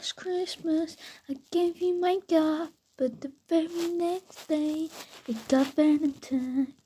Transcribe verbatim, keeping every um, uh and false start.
last Christmas I gave you my God, but the very next day it got Valentine.